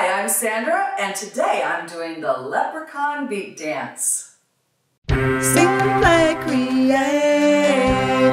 Hi, I'm Sandra, and today I'm doing the Leprechaun Beat dance. Sing, play, create.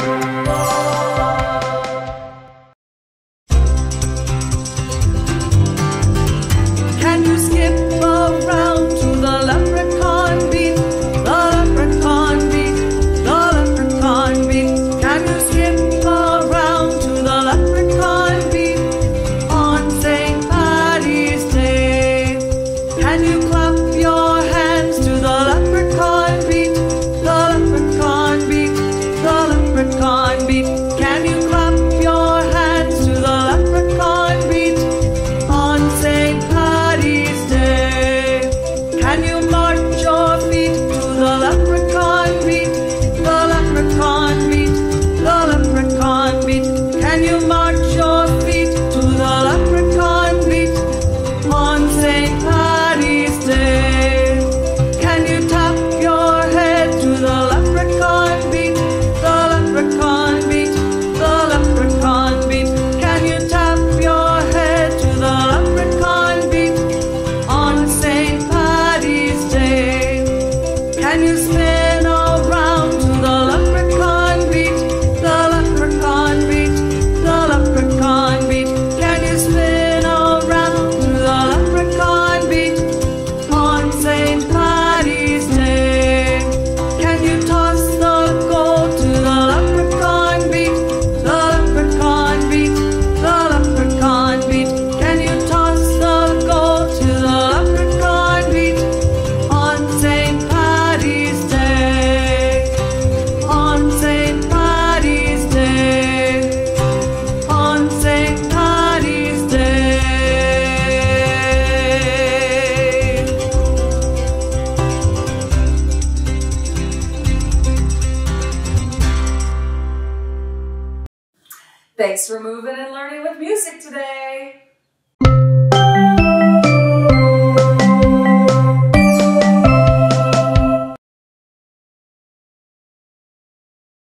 Can you skip around to the leprechaun beat? The leprechaun beat, the leprechaun beat. Can you skip around to the leprechaun beat on St. Paddy's Day? Can you clap your hands to the leprechaun beat? The leprechaun beat, the leprechaun beat. Can you clap your hands to the leprechaun beat on St. Paddy's Day? Can you march your feet to the leprechaun beat? The leprechaun beat, the leprechaun beat. Can you march your feet to the leprechaun beat on St. Paddy's Day? Can you tap your head to the leprechaun beat? The leprechaun beat, the leprechaun beat. Can you tap your head to the leprechaun beat on St. Paddy's Day? Can you spin around to the leprechaun beat? The leprechaun beat, the leprechaun beat. Can you spin around to the leprechaun beat on St. Paddy's Day? Can you toss the gold to the leprechaun beat? The leprechaun beat, the leprechaun beat. Can you toss the gold to the leprechaun beat on St. Paddy's Day? On St. Paddy's Day, on St. Paddy's Day. Thanks for moving and learning with music today.